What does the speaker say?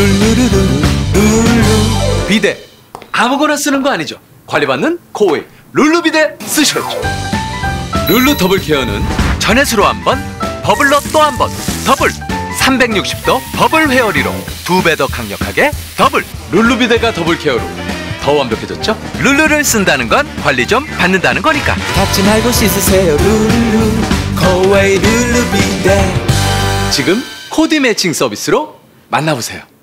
룰루루루 룰루 비데 아무거나 쓰는 거 아니죠. 관리받는 코오일 룰루 비데 쓰셔야죠. 룰루 더블 케어는 전해수로 한 번, 버블로 또 한 번, 더블 360도 버블 헤어리로 2배 더 강력하게 더블. 룰루 비데가 더블 케어로 더 완벽해졌죠. 룰루를 쓴다는 건 관리 좀 받는다는 거니까. 닦지 말고 씻으세요. 룰루 코웨이 룰루 비데. 지금 코디 매칭 서비스로 만나보세요.